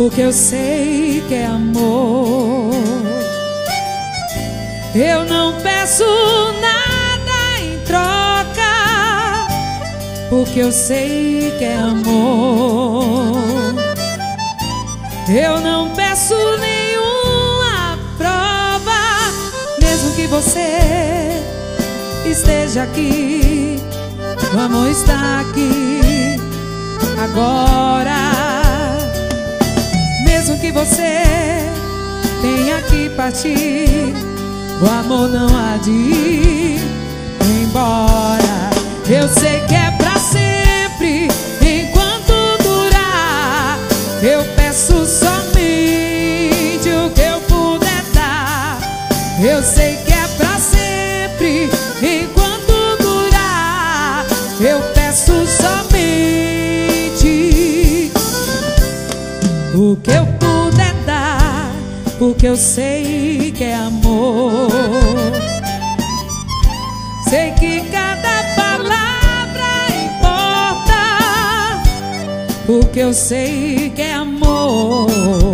porque eu sei que é amor. Eu não peço nada em troca, porque eu sei que é amor. Eu não peço nenhuma prova, mesmo que você esteja aqui, o amor está aqui agora. Mesmo que você tenha que partir, o amor não há de ir embora. Eu sei que é pra sempre, enquanto durar. Eu peço somente o que eu puder dar. Eu sei que é pra sempre, enquanto durar. Eu peço somente o que eu puder dar, porque eu sei que é amor. Sei que cada palavra importa, porque eu sei que é amor.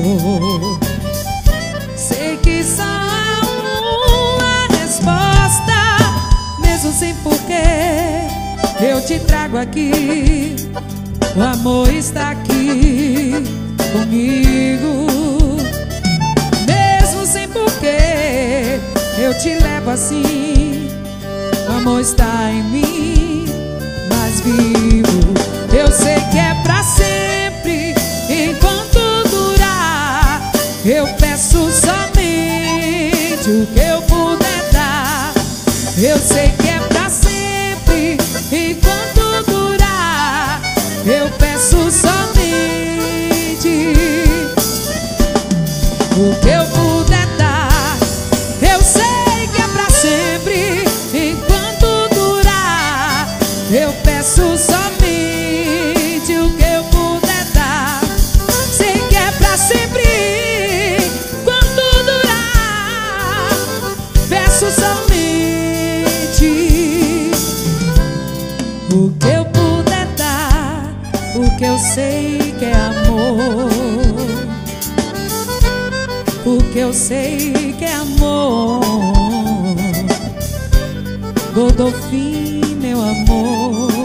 Sei que só há uma resposta, mesmo sem porquê. Eu te trago aqui, o amor está aqui comigo. Mesmo sem porquê, eu te levo assim. O amor está em mim, mais vivo. Eu sei que é pra sempre, enquanto durar. Eu peço somente o que eu puder dar. Eu sei que é pra sempre, enquanto durar. Eu peço somente o que eu puder dar. Eu sei que é pra sempre, enquanto durar. Eu peço somente o que eu puder dar. Sei que é pra sempre, enquanto durar. Peço somente o que eu puder dar, porque eu sei que é amor. Porque eu sei que é amor. Godofim, meu amor.